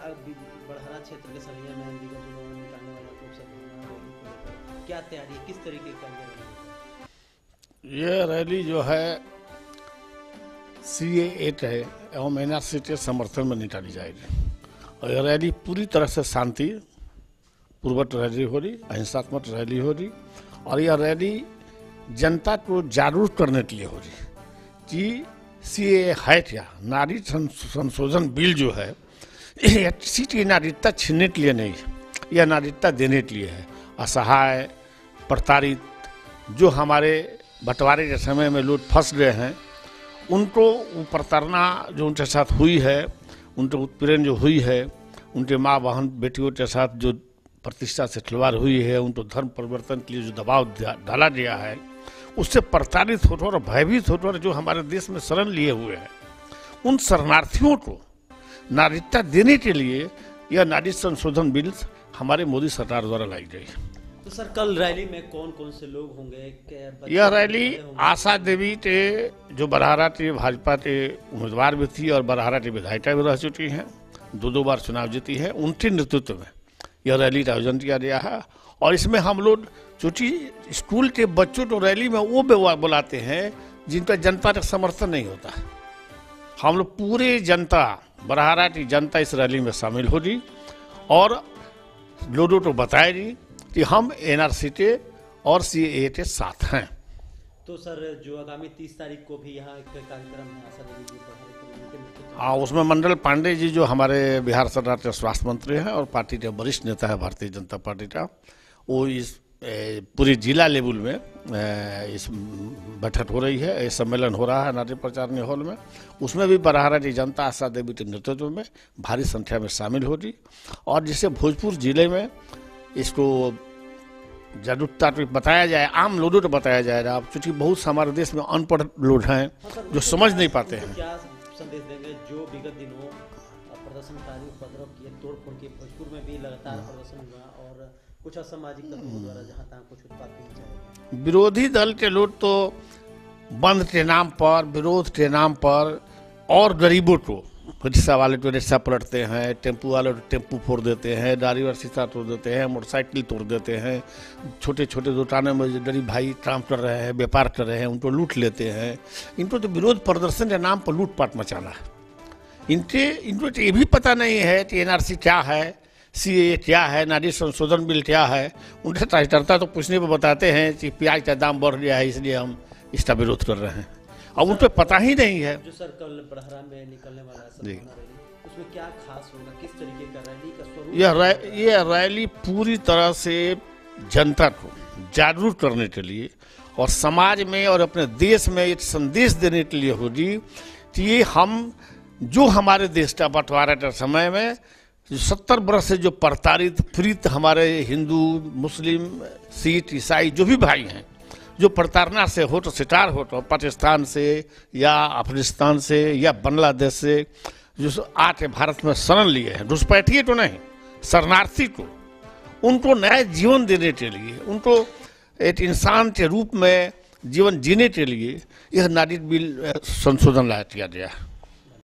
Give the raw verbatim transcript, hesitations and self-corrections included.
बड़हरा क्षेत्र के सरिया में विगत दिनों में निकालने वाला लोकसभा चुनाव रैली को लेकर क्या तैयारी है, किस तरीके का ये रैली जो है सी ए एट है एवं एन आर सी के समर्थन में निकाली जाएगी और यह रैली पूरी तरह से शांति पूर्वक रैली हो रही, अहिंसात्मक रैली हो रही और यह रैली जनता को जागरूक करने के लिए हो रही कि सी ए है क्या, नारी संशोधन बिल जो है किसी की नागरिकता छीनने के लिए नहीं, यह नागरिकता देने के लिए है। असहाय प्रताड़ित जो हमारे बंटवारे के समय में लोग फंस गए हैं उनको वो प्रताड़ना जो उनके साथ हुई है, उनके उत्पीड़न जो हुई है, उनके माँ बहन बेटियों के साथ जो प्रतिष्ठा से खिलवाड़ हुई है, उनको धर्म परिवर्तन के लिए जो दबाव डाला गया है, उससे प्रताड़ित होकर और भयभीत होकर जो हमारे देश में शरण लिए हुए हैं, उन शरणार्थियों को नागरिकता देने के लिए यह नागरिक संशोधन बिल हमारे मोदी सरकार द्वारा लाई गई। तो सर कल रैली में कौन कौन से लोग होंगे? यह रैली आशा देवी के जो बरहारा के भाजपा के उम्मीदवार भी थी और बरहारा की विधायिका भी रह चुकी हैं, दो दो बार चुनाव जीती है, उनके नेतृत्व में यह रैली का आयोजन किया गया है। और इसमें हम लोग चूंकि स्कूल के बच्चों को रैली में वो बुलाते हैं जिनका जनता का समर्थन नहीं होता, हम लोग पूरे जनता बरहारा की जनता इस रैली में शामिल होगी और लोगों को बताएगी कि हम एन आर सी के और सी ए के साथ हैं। तो सर जो आगामी तीस तारीख को भी यहाँ एक कार्यक्रम है आशा देवी जी, हाँ, उसमें मंडल पांडे जी जो हमारे बिहार सरकार के स्वास्थ्य मंत्री हैं और पार्टी के वरिष्ठ नेता है भारतीय जनता पार्टी का, वो इस पूरे जिला लेवल में इस बैठक हो रही है, इस सम्मेलन हो रहा है नाट्य प्रचार हॉल में। उसमें भी बरहारा की जनता आशा देवी के नेतृत्व में भारी संख्या में शामिल होगी और जिससे भोजपुर जिले में इसको जागरूकता को बताया जाए, आम लोगों को बताया जाएगा। अब चूंकि बहुत हमारे देश में अनपढ़ लोग हैं जो समझ नहीं पाते हैं। क्या संदेश देंगे जो विगत दिनों प्रदर्शनकारी उपद्रव किए, तोड़फोड़ किए, भोजपुर में भी लगातार प्रदर्शन हुआ और कुछ असामाजिक तत्वों द्वारा जहां तहां कुछ उत्पाद किए? विरोधी दल के लोग तो बंद के नाम पर, विरोध के नाम पर और गरीबों को, रिक्शा वाले तो रिक्शा पलटते हैं, टेम्पू वाले तो टेम्पू फोड़ देते हैं, ड्राइवर शीशा तोड़ देते हैं, मोटरसाइकिल तोड़ देते हैं, छोटे छोटे दुकानों में जो गरीब भाई काम कर रहे हैं, व्यापार कर रहे हैं, उनको लूट लेते हैं। इनको तो विरोध प्रदर्शन के नाम पर लूटपाट मचाना है। इनके इनको तो ये भी पता नहीं है कि एन आर सी क्या है, सी ए क्या है, नागरिक संशोधन बिल क्या है। उनसे कार्यकर्ता तो पूछने पर बताते हैं कि प्याज का दाम बढ़ गया है इसलिए हम इसका विरोध कर रहे हैं। अब उनको पता ही नहीं है। जो सर कल बड़हरा में निकलने वाला है उसमें क्या खास होगा, किस तरीके का रैली का स्वरूप? यह रै, यह रैली पूरी तरह से जनता को जागरूक करने के लिए और समाज में और अपने देश में एक संदेश देने के लिए होगी कि ये हम जो हमारे देश का बंटवारा के समय में जो सत्तर वर्ष से जो प्रताड़ित पीड़ित हमारे हिंदू, मुस्लिम, सिख, ईसाई जो भी भाई हैं, जो प्रताड़ना से हो तो शिकार हो तो पाकिस्तान से या अफगानिस्तान से या बांग्लादेश से जो आके भारत में शरण लिए हैं, घुसपैठिए तो नहीं, शरणार्थी को, उनको नया जीवन देने के लिए, उनको एक इंसान के रूप में जीवन जीने के लिए यह नागरिक बिल संशोधन लाया किया गया है।